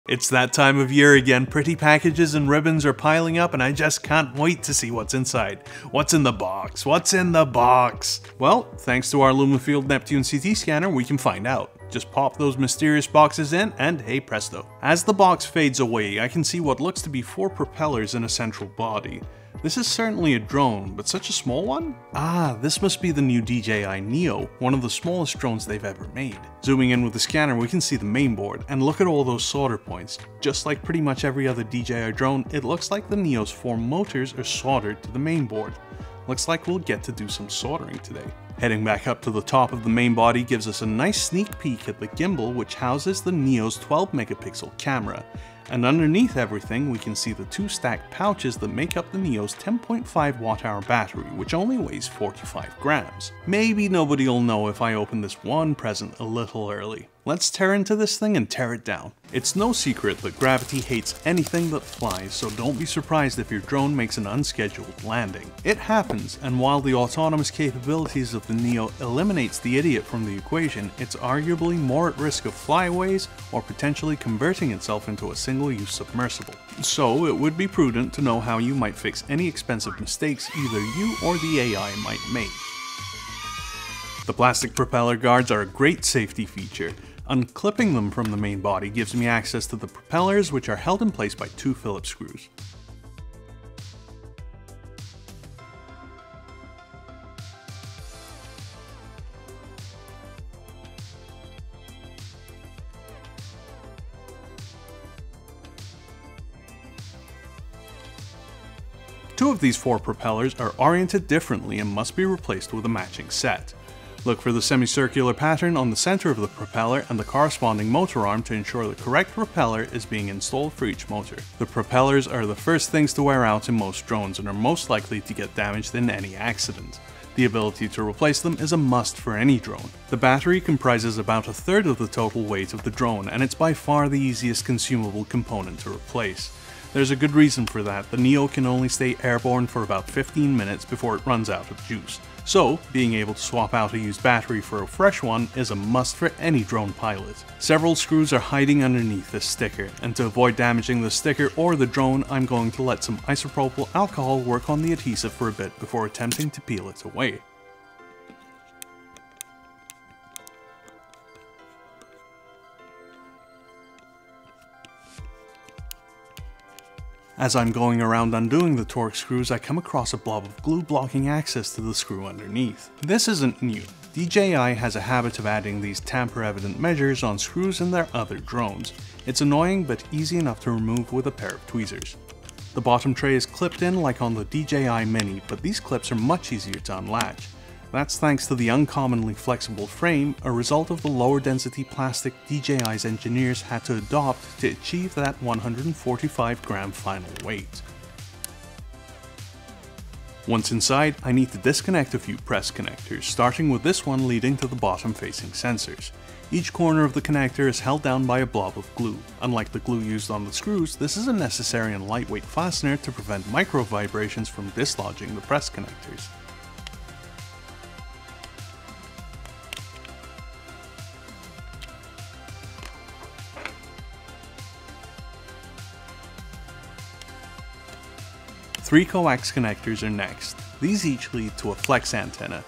It's that time of year again. Pretty packages and ribbons are piling up and I just can't wait to see what's inside. What's in the box? What's in the box? Well, thanks to our Lumafield Neptune CT scanner, we can find out. Just pop those mysterious boxes in and hey presto. As the box fades away, I can see what looks to be 4 propellers in a central body. This is certainly a drone, but such a small one? Ah, this must be the new DJI Neo, one of the smallest drones they've ever made. Zooming in with the scanner, we can see the mainboard, and look at all those solder points. Just like pretty much every other DJI drone, it looks like the Neo's 4 motors are soldered to the mainboard. Looks like we'll get to do some soldering today. Heading back up to the top of the main body gives us a nice sneak peek at the gimbal, which houses the Neo's 12 megapixel camera. And underneath everything, we can see the 2 stacked pouches that make up the Neo's 10.5 watt-hour battery, which only weighs 45 grams. Maybe nobody will know if I open this one present a little early. Let's tear into this thing and tear it down. It's no secret that gravity hates anything that flies, so don't be surprised if your drone makes an unscheduled landing. It happens, and while the autonomous capabilities of the Neo eliminates the idiot from the equation, it's arguably more at risk of flyaways or potentially converting itself into a single-use submersible. So it would be prudent to know how you might fix any expensive mistakes either you or the AI might make. The plastic propeller guards are a great safety feature. Unclipping them from the main body gives me access to the propellers, which are held in place by 2 Phillips screws. Two of these 4 propellers are oriented differently and must be replaced with a matching set. Look for the semicircular pattern on the center of the propeller and the corresponding motor arm to ensure the correct propeller is being installed for each motor. The propellers are the first things to wear out in most drones and are most likely to get damaged in any accident. The ability to replace them is a must for any drone. The battery comprises about 1/3 of the total weight of the drone, and it's by far the easiest consumable component to replace. There's a good reason for that. The Neo can only stay airborne for about 15 minutes before it runs out of juice. So, being able to swap out a used battery for a fresh one is a must for any drone pilot. Several screws are hiding underneath this sticker, and to avoid damaging the sticker or the drone, I'm going to let some isopropyl alcohol work on the adhesive for a bit before attempting to peel it away. As I'm going around undoing the Torx screws, I come across a blob of glue blocking access to the screw underneath. This isn't new. DJI has a habit of adding these tamper-evident measures on screws in their other drones. It's annoying but easy enough to remove with a pair of tweezers. The bottom tray is clipped in like on the DJI Mini, but these clips are much easier to unlatch. That's thanks to the uncommonly flexible frame, a result of the lower density plastic DJI's engineers had to adopt to achieve that 145 gram final weight. Once inside, I need to disconnect a few press connectors, starting with this one leading to the bottom facing sensors. Each corner of the connector is held down by a blob of glue. Unlike the glue used on the screws, this is a necessary and lightweight fastener to prevent micro vibrations from dislodging the press connectors. Three coax connectors are next. These each lead to a flex antenna.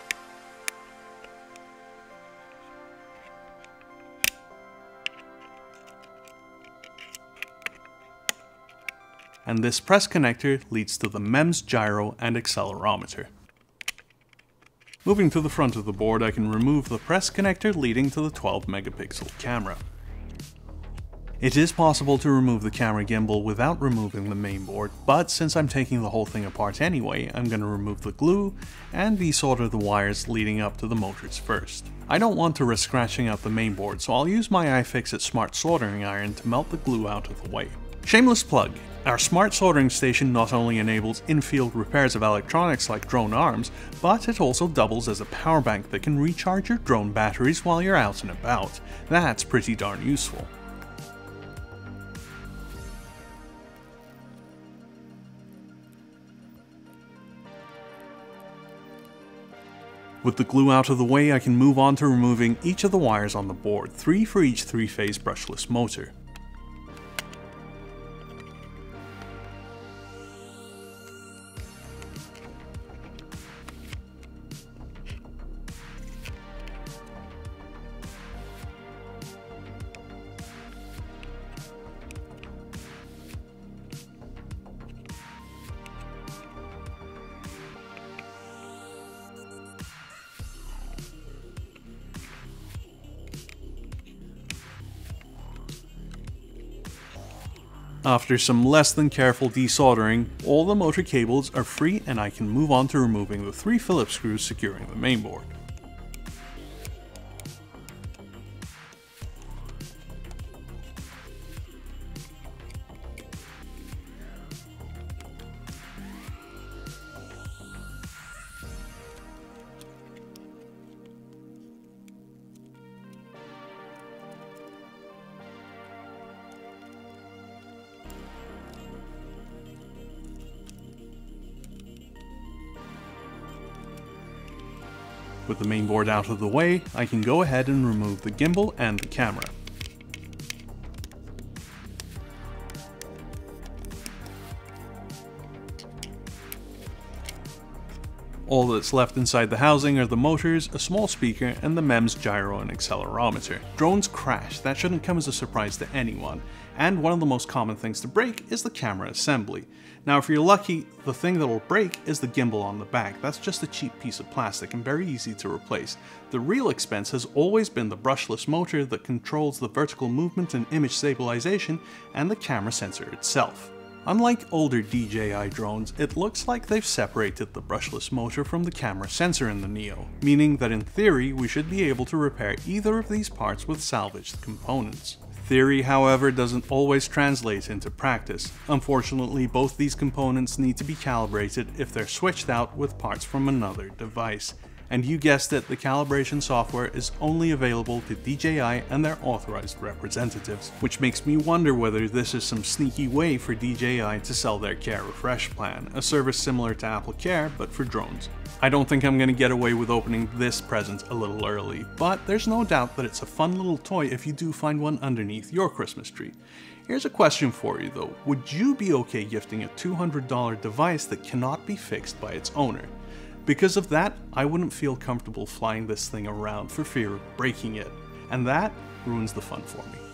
And this press connector leads to the MEMS gyro and accelerometer. Moving to the front of the board, I can remove the press connector leading to the 12 megapixel camera. It is possible to remove the camera gimbal without removing the main board, but since I'm taking the whole thing apart anyway, I'm going to remove the glue and desolder the wires leading up to the motors first. I don't want to risk scratching out the main board, so I'll use my iFixit smart soldering iron to melt the glue out of the way. Shameless plug! Our smart soldering station not only enables in-field repairs of electronics like drone arms, but it also doubles as a power bank that can recharge your drone batteries while you're out and about. That's pretty darn useful. With the glue out of the way, I can move on to removing each of the wires on the board, 3 for each 3-phase brushless motor. After some less than careful desoldering, all the motor cables are free and I can move on to removing the 3 Phillips screws securing the mainboard. With the mainboard out of the way, I can go ahead and remove the gimbal and the camera. All that's left inside the housing are the motors, a small speaker, and the MEMS gyro and accelerometer. Drones crash, that shouldn't come as a surprise to anyone, and one of the most common things to break is the camera assembly. Now if you're lucky, the thing that'll break is the gimbal on the back. That's just a cheap piece of plastic and very easy to replace. The real expense has always been the brushless motor that controls the vertical movement and image stabilization, and the camera sensor itself. Unlike older DJI drones, it looks like they've separated the brushless motor from the camera sensor in the Neo, meaning that in theory we should be able to repair either of these parts with salvaged components. Theory, however, doesn't always translate into practice. Unfortunately, both these components need to be calibrated if they're switched out with parts from another device. And you guessed it, the calibration software is only available to DJI and their authorized representatives, which makes me wonder whether this is some sneaky way for DJI to sell their Care Refresh plan, a service similar to Apple Care but for drones. I don't think I'm gonna get away with opening this present a little early, but there's no doubt that it's a fun little toy if you do find one underneath your Christmas tree. Here's a question for you though, would you be okay gifting a $200 device that cannot be fixed by its owner? Because of that, I wouldn't feel comfortable flying this thing around for fear of breaking it, and that ruins the fun for me.